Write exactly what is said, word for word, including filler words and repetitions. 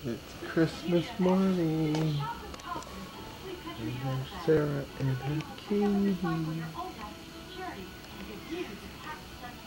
It's Christmas morning. And there's Sarah and her kitty.